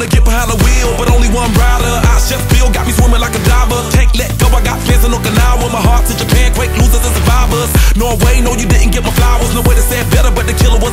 to get behind the wheel, but only one rider. Our chef Bill got me swimming like a diver. Can't let go, I got plans in Okinawa. My heart to Japan, quake losers and survivors. Norway, no you didn't get my flowers. No way to say it better, but the killer